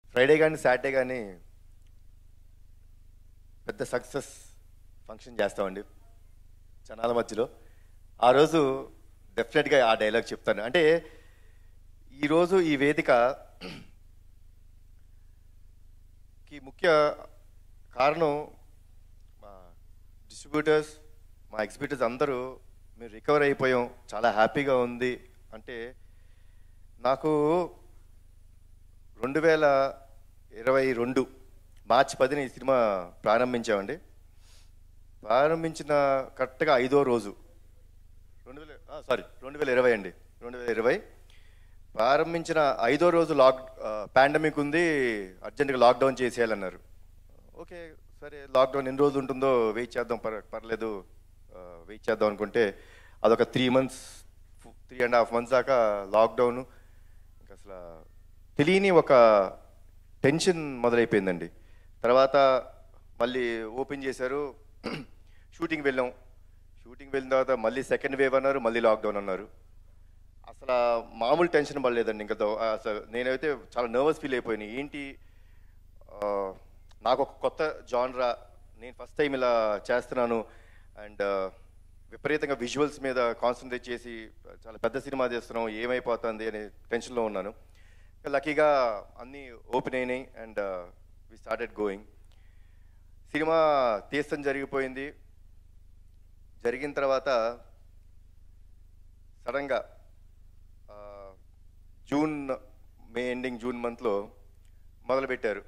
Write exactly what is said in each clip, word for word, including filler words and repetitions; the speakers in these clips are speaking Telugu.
ఫ్రైడే కానీ సాటర్డే కానీ పెద్ద సక్సెస్ ఫంక్షన్ చేస్తామండి జనాల మధ్యలో. ఆ రోజు డెఫినెట్గా ఆ డైలాగ్ చెప్తాను. అంటే ఈరోజు ఈ వేదికకి ముఖ్య కారణం మా డిస్ట్రిబ్యూటర్స్, మా ఎగ్జిబిటర్స్ అందరూ మేము రికవర్ అయిపోయాం, చాలా హ్యాపీగా ఉంది. అంటే నాకు రెండు వేల ఇరవై రెండు మార్చి పదిన ఈ సినిమా ప్రారంభించామండి. ప్రారంభించిన కరెక్ట్గా ఐదో రోజు రెండు వేల సారీ రెండు వేల ఇరవై అండి రెండు వేల ఇరవై ప్రారంభించిన ఐదో రోజు లాక్ పాండమిక్ ఉంది, అర్జెంటుగా లాక్డౌన్ చేసేయాలన్నారు. ఓకే సరే, లాక్డౌన్ ఎన్ని రోజులు ఉంటుందో వెయిట్ చేద్దాం, పర్ పర్లేదు వెయిట్ చేద్దాం అనుకుంటే అదొక three months three and half months దాకా లాక్డౌన్. ఇంకా అసలు తెలియని ఒక టెన్షన్ మొదలైపోయిందండి. తర్వాత మళ్ళీ ఓపెన్ చేశారు, షూటింగ్ వెళ్ళాం. షూటింగ్ వెళ్ళిన తర్వాత మళ్ళీ సెకండ్ వేవ్ అన్నారు, మళ్ళీ లాక్డౌన్ అన్నారు. అసలు మామూలు టెన్షన్ పడలేదండి. ఇంకా అసలు నేనైతే చాలా నర్వస్ ఫీల్ అయిపోయినాయి. ఏంటి నాకు ఒక కొత్త జాన్రా, నేను ఫస్ట్ టైం ఇలా చేస్తున్నాను అండ్ విపరీతంగా విజువల్స్ మీద కాన్సన్ట్రేట్ చేసి చాలా పెద్ద సినిమా చేస్తున్నాం, ఏమైపోతుంది అనే టెన్షన్లో ఉన్నాను. లక్కీగా అన్నీ ఓపెన్ అయినాయి and we started going. Cinema తీస్తాం జరిగిపోయింది. జరిగిన తర్వాత సడన్గా జూన్ మే ఎండింగ్ జూన్ మంత్లో మొదలుపెట్టారు,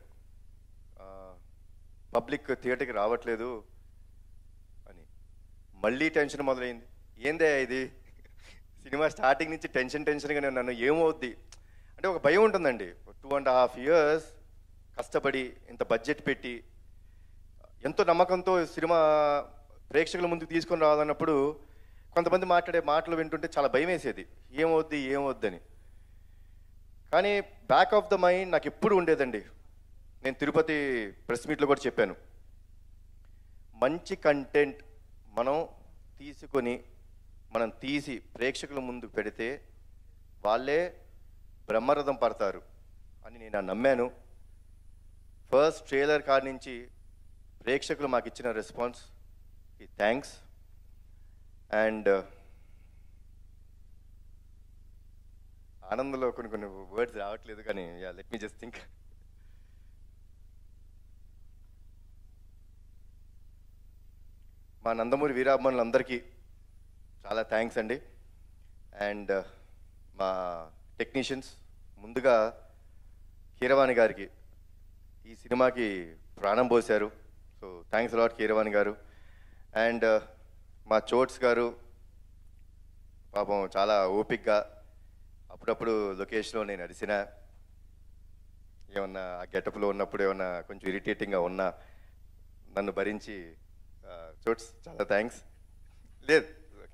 పబ్లిక్ థియేటర్కి రావట్లేదు అని. మళ్ళీ టెన్షన్ మొదలైంది. ఏందే ఇది, సినిమా స్టార్టింగ్ నుంచి టెన్షన్ టెన్షన్గానే ఉన్నాను, ఏమవుద్ది అంటే ఒక భయం ఉంటుందండి. టూ అండ్ హాఫ్ ఇయర్స్ కష్టపడి ఇంత బడ్జెట్ పెట్టి ఎంతో నమ్మకంతో సినిమా ప్రేక్షకుల ముందుకు తీసుకొని రావాలన్నప్పుడు కొంతమంది మాట్లాడే మాటలు వింటుంటే చాలా భయం వేసేది, ఏమవుద్ది ఏమవుద్దని. కానీ బ్యాక్ ఆఫ్ ద మైండ్ నాకు ఎప్పుడు ఉండేదండి. నేను తిరుపతి ప్రెస్ మీట్లో కూడా చెప్పాను, మంచి కంటెంట్ మనం తీసుకొని మనం తీసి ప్రేక్షకుల ముందు పెడితే వాళ్ళే బ్రహ్మరథం పడతారు అని నేను నమ్మాను. ఫస్ట్ ట్రైలర్ కాడి నుంచి ప్రేక్షకులు మాకు ఇచ్చిన రెస్పాన్స్ ఈ థ్యాంక్స్. అండ్ ఆనందంలో కొన్ని కొన్ని వర్డ్స్ రావట్లేదు, కానీ yeah let me just think. మా నందమూరి వీరాభిమానులందరికీ చాలా థ్యాంక్స్ అండి. అండ్ మా టెక్నీషియన్స్, ముందుగా కీరవాణి గారికి ఈ సినిమాకి ప్రాణం పోశారు. సో థ్యాంక్స్ అలాట్ కీరవాణి గారు. అండ్ మా చోట్స్ గారు పాపం చాలా ఓపిక్గా అప్పుడప్పుడు లొకేషన్లో నేను అరిసిన, ఏమన్నా ఆ గెటప్లో ఉన్నప్పుడు ఏమన్నా కొంచెం ఇరిటేటింగ్గా ఉన్నా నన్ను భరించి, చోట్స్ చాలా థ్యాంక్స్. లేదు ఓకే.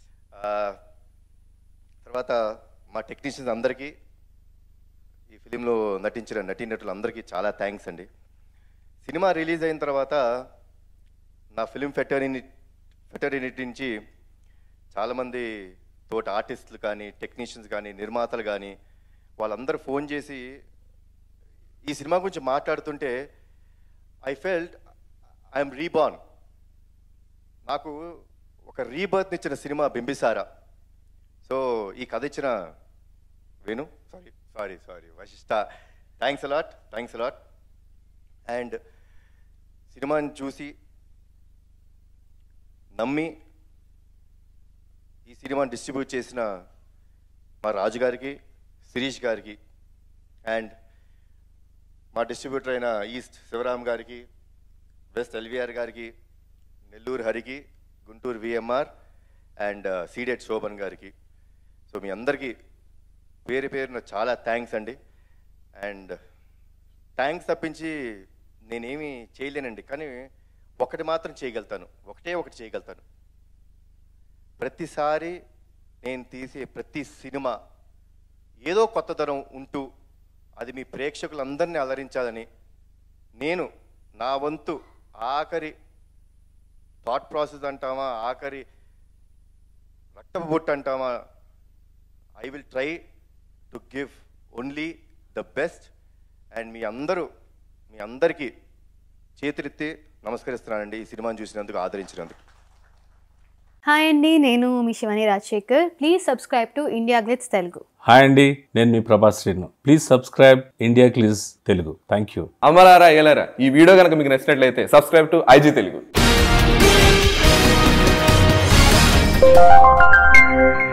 తర్వాత మా టెక్నీషియన్స్ అందరికీ, ఈ ఫిలింలో నటించిన నటీనటులు అందరికీ చాలా థ్యాంక్స్ అండి. సినిమా రిలీజ్ అయిన తర్వాత నా ఫిలిం ఫెటర్ని ఫెటర్నిటీ నుంచి చాలామంది తోటి ఆర్టిస్టులు కానీ, టెక్నీషియన్స్ కానీ, నిర్మాతలు కానీ వాళ్ళందరూ ఫోన్ చేసి ఈ సినిమా గురించి మాట్లాడుతుంటే ఐ ఫెల్ట్ ఐఎమ్ రీబార్న్. నాకు ఒక రీబర్త్ ఇచ్చిన సినిమా బింబిసారా. సో ఈ కథ ఇచ్చిన Venu sorry sorry sorry Vasishta, thanks a lot thanks a lot. And సినిమాని చూసి నమ్మి ఈ సినిమాని డిస్ట్రిబ్యూట్ చేసిన మా రాజు గారికి, శిరీష్ గారికి, అండ్ మా డిస్ట్రిబ్యూటర్ అయిన ఈస్ట్ శివరామ్ గారికి, వెస్ట్ ఎల్విఆర్ గారికి, నెల్లూరు హరికి, Guntur VMR and Ceded Sobhan గారికి. సో మీ అందరికీ పేరు పేరున చాలా థ్యాంక్స్ అండి. అండ్ థ్యాంక్స్ తప్పించి నేనేమీ చేయలేనండి, కానీ ఒకటి మాత్రం చేయగలుగుతాను, ఒకటే ఒకటి చేయగలుగుతాను. ప్రతిసారి నేను తీసే ప్రతి సినిమా ఏదో కొత్తదనం ఉంటూ అది మీ ప్రేక్షకులందరినీ అలరించాలని నేను నా వంతు ఆఖరి థాట్ ప్రాసెస్ అంటామా, ఆఖరి రక్తపు బొట్టు అంటామా, I will try to give only the best and మీ అందరూ మీ అందరికీ చేతులెత్తి నమస్కరిస్తున్నానండి ఈ సినిమాని చూసినందుకు, ఆదరించినందుకు. హాయ్ అండి, నేను మీ Shivani Rajasekhar. Please subscribe to India Glitz Telugu. Hi అండి, నేను మీ Prabhas Srinu. Please subscribe India Glitz Telugu. Thank you. అమలారా ఎలారా, ఈ వీడియో కనుక మీకు నచ్చినట్లయితే సబ్స్క్రైబ్ టు ఐజీ తెలుగు.